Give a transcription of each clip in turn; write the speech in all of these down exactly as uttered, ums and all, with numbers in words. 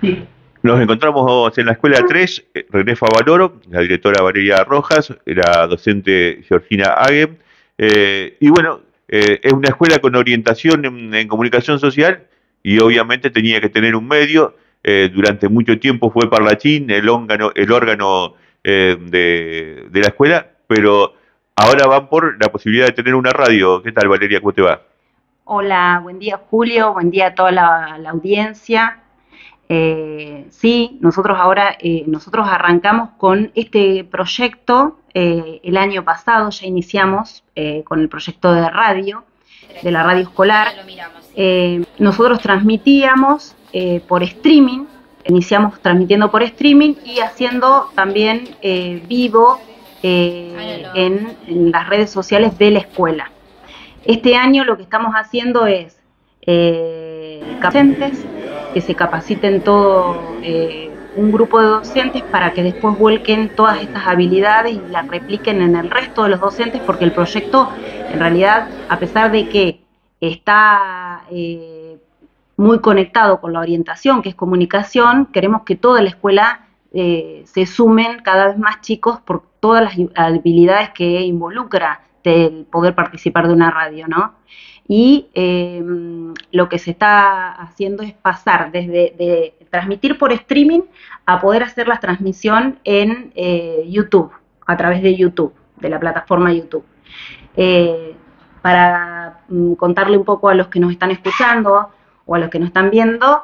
Nos encontramos en la escuela tres, eh, René Favaloro, la directora Valeria Rojas, la docente Georgina Hague, eh, y bueno, eh, es una escuela con orientación en, en comunicación social y obviamente tenía que tener un medio. Eh, durante mucho tiempo fue Parlachín, el órgano, el órgano eh, de, de la escuela, pero ahora van por la posibilidad de tener una radio. ¿Qué tal, Valeria? ¿Cómo te va? Hola, buen día Julio, buen día a toda la, la audiencia. Eh, sí, nosotros ahora, eh, nosotros arrancamos con este proyecto eh, el año pasado, ya iniciamos eh, con el proyecto de radio, de la radio escolar. Eh, nosotros transmitíamos eh, por streaming, iniciamos transmitiendo por streaming y haciendo también eh, vivo eh, en, en las redes sociales de la escuela. Este año lo que estamos haciendo es eh, docentes que se capaciten todo eh, un grupo de docentes para que después vuelquen todas estas habilidades y las repliquen en el resto de los docentes, porque el proyecto en realidad, a pesar de que está eh, muy conectado con la orientación, que es comunicación, queremos que toda la escuela eh, se sumen cada vez más chicos por todas las habilidades que involucra el poder participar de una radio, ¿no? Y eh, lo que se está haciendo es pasar desde de transmitir por streaming a poder hacer la transmisión en eh, YouTube, a través de YouTube, de la plataforma YouTube. Eh, para mm, contarle un poco a los que nos están escuchando o a los que nos están viendo,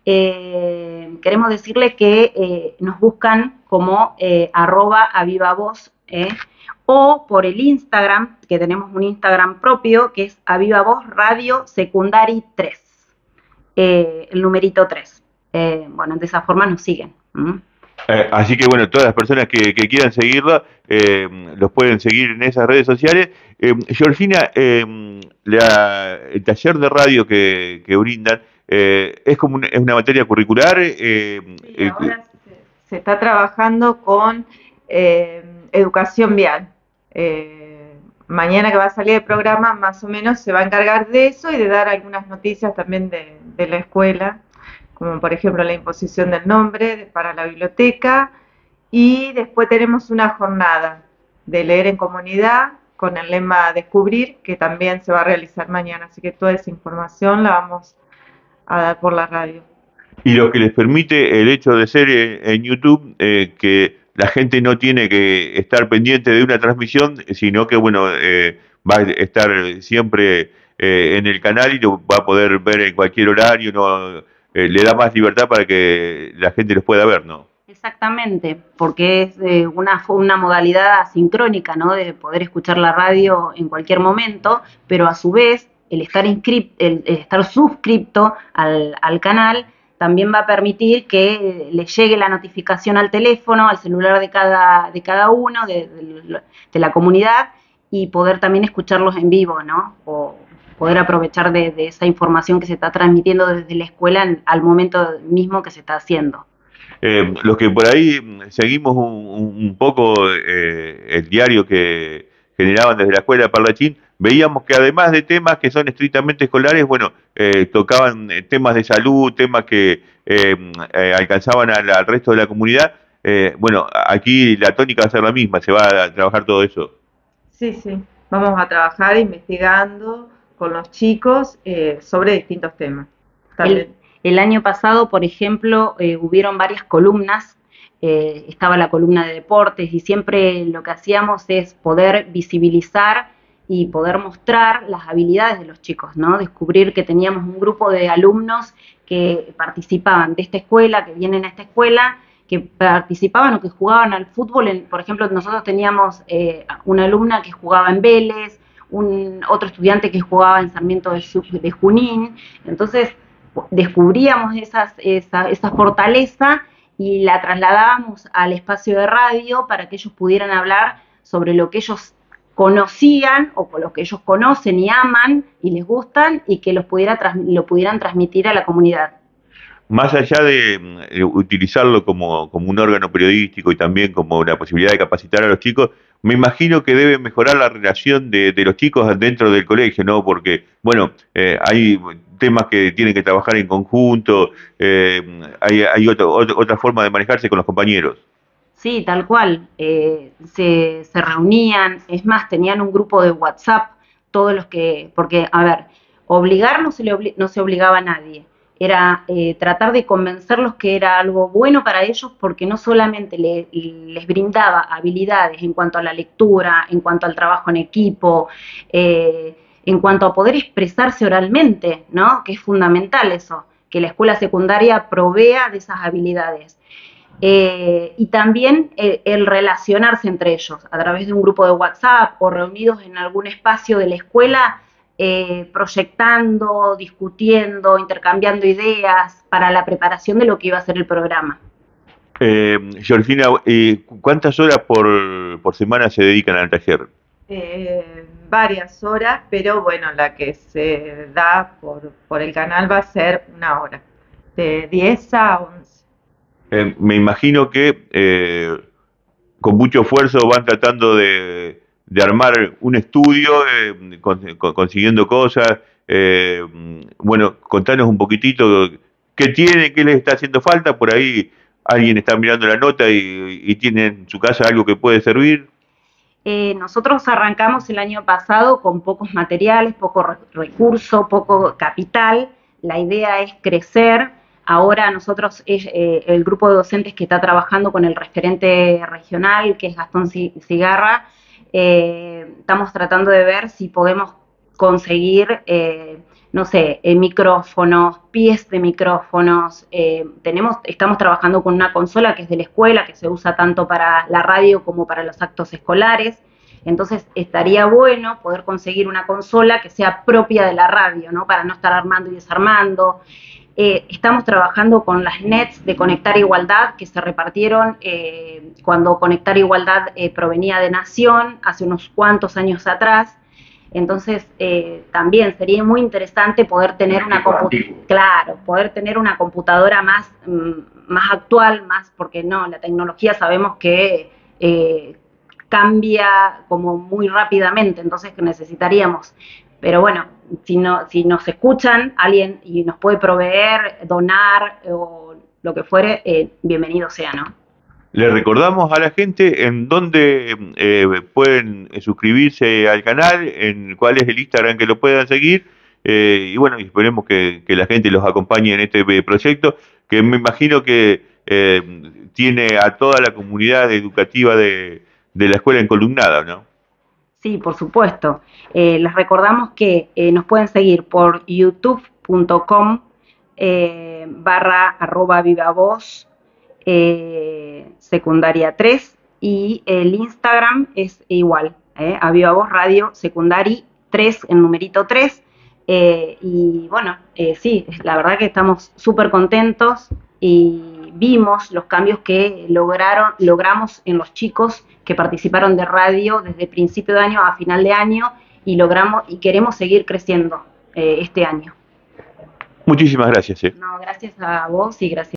eh, queremos decirle que eh, nos buscan como eh, arroba avivavoz, eh, o por el Instagram, que tenemos un Instagram propio, que es Aviva Voz Radio Secundari tres, eh, el numerito tres. Eh, bueno, de esa forma nos siguen. ¿Mm? Eh, así que bueno, todas las personas que, que quieran seguirla, eh, los pueden seguir en esas redes sociales. Eh, Georgina, eh, la, el taller de radio que, que brindan, eh, ¿es como una, es una materia curricular? Eh, Sí, eh, ahora se, se está trabajando con eh, educación vial. Eh, mañana que va a salir el programa, más o menos se va a encargar de eso y de dar algunas noticias también de, de la escuela, como por ejemplo la imposición del nombre para la biblioteca, y después tenemos una jornada de leer en comunidad con el lema Descubrir, que también se va a realizar mañana, así que toda esa información la vamos a dar por la radio. Y lo que les permite el hecho de ser en, en YouTube, eh, que la gente no tiene que estar pendiente de una transmisión, sino que bueno, eh, va a estar siempre eh, en el canal y lo va a poder ver en cualquier horario, no, eh, le da más libertad para que la gente los pueda ver, ¿no? Exactamente, porque es eh, una, una modalidad asincrónica, ¿no? De poder escuchar la radio en cualquier momento, pero a su vez el estar, inscript, el, el estar suscripto al, al canal también va a permitir que le llegue la notificación al teléfono, al celular de cada, de cada uno, de, de, de la comunidad, y poder también escucharlos en vivo, ¿no? O poder aprovechar de, de esa información que se está transmitiendo desde la escuela en, al momento mismo que se está haciendo. Eh, los que por ahí seguimos un, un poco eh, el diario que generaban desde la escuela de Parlachín, veíamos que además de temas que son estrictamente escolares, bueno, eh, tocaban temas de salud, temas que eh, eh, alcanzaban al, al resto de la comunidad. Eh, bueno, aquí la tónica va a ser la misma, se va a trabajar todo eso. Sí, sí, vamos a trabajar investigando con los chicos eh, sobre distintos temas. El, el año pasado, por ejemplo, eh, hubieron varias columnas, eh, estaba la columna de deportes y siempre lo que hacíamos es poder visibilizar y poder mostrar las habilidades de los chicos, ¿no? Descubrir que teníamos un grupo de alumnos que participaban de esta escuela, que vienen a esta escuela, que participaban o que jugaban al fútbol. En, por ejemplo, nosotros teníamos eh, una alumna que jugaba en Vélez, un otro estudiante que jugaba en Sarmiento de, de Junín. Entonces descubríamos esas, esa, esa fortaleza y la trasladábamos al espacio de radio para que ellos pudieran hablar sobre lo que ellos conocían o con lo que ellos conocen y aman y les gustan, y que los pudiera, lo pudieran transmitir a la comunidad. más allá de eh, utilizarlo como, como un órgano periodístico y también como una posibilidad de capacitar a los chicos, me imagino que debe mejorar la relación de, de los chicos dentro del colegio, ¿no? Porque, bueno, eh, hay temas que tienen que trabajar en conjunto, eh, hay, hay otro- otro- otra forma de manejarse con los compañeros. Sí, tal cual. Eh, se, se reunían, es más, tenían un grupo de WhatsApp, todos los que, porque, a ver, obligar no se, le obli- no se obligaba a nadie, era eh, tratar de convencerlos que era algo bueno para ellos porque no solamente le- les brindaba habilidades en cuanto a la lectura, en cuanto al trabajo en equipo, eh, en cuanto a poder expresarse oralmente, ¿no? Que es fundamental eso, que la escuela secundaria provea de esas habilidades. Eh, y también el, el relacionarse entre ellos a través de un grupo de WhatsApp o reunidos en algún espacio de la escuela, eh, proyectando, discutiendo, intercambiando ideas para la preparación de lo que iba a ser el programa. Eh, Georgina, eh, ¿cuántas horas por, por semana se dedican al taller? Eh, varias horas, pero bueno, la que se da por, por el canal va a ser una hora, de diez a once. Eh, me imagino que eh, con mucho esfuerzo van tratando de, de armar un estudio, eh, con- con- consiguiendo cosas. Eh, bueno, contanos un poquitito qué tiene, qué les está haciendo falta. Por ahí alguien está mirando la nota y, y tiene en su casa algo que puede servir. Eh, nosotros arrancamos el año pasado con pocos materiales, poco re recurso, poco capital. La idea es crecer. Ahora nosotros, eh, el grupo de docentes que está trabajando con el referente regional, que es Gastón Cigarra, eh, estamos tratando de ver si podemos conseguir, eh, no sé, eh, micrófonos, pies de micrófonos. Eh, tenemos, estamos trabajando con una consola que es de la escuela, que se usa tanto para la radio como para los actos escolares. Entonces estaría bueno poder conseguir una consola que sea propia de la radio, ¿no? Para no estar armando y desarmando. Eh, estamos trabajando con las nets de Conectar Igualdad que se repartieron eh, cuando Conectar Igualdad eh, provenía de Nación hace unos cuantos años atrás. Entonces, eh, también sería muy interesante poder tener una claro, poder tener una computadora más, mm, más actual, más, porque no, la tecnología sabemos que eh, cambia como muy rápidamente, entonces necesitaríamos. Pero bueno, si, no, si nos escuchan alguien y nos puede proveer, donar o lo que fuere, eh, bienvenido sea, ¿no? Le recordamos a la gente en dónde eh, pueden suscribirse al canal, en cuál es el Instagram que lo puedan seguir, eh, y bueno, y esperemos que, que la gente los acompañe en este eh, proyecto, que me imagino que eh, tiene a toda la comunidad educativa de, de la escuela encolumnada, ¿no? Sí, por supuesto. Eh, les recordamos que eh, nos pueden seguir por youtube punto com eh, barra arroba viva voz eh, secundaria tres y el Instagram es igual, eh, a viva voz radio secundari tres, en numerito tres. Eh, y bueno, eh, sí, la verdad que estamos súper contentos y vimos los cambios que lograron, logramos en los chicos que participaron de radio desde principio de año a final de año y logramos y queremos seguir creciendo eh, este año. Muchísimas gracias. Eh. No, gracias a vos y gracias.